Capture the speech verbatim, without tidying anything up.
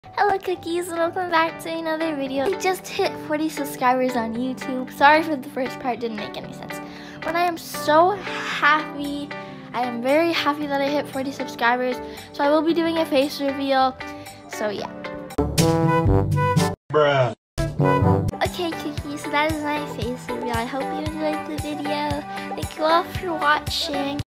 Hello cookies and welcome back to another video. I just hit forty subscribers on YouTube. Sorry for the first part, didn't make any sense. But I am so happy. I am very happy that I hit forty subscribers. So I will be doing a face reveal. So yeah. Bruh. Okay cookies, so that is my face reveal. I hope you enjoyed the video. Thank you all for watching.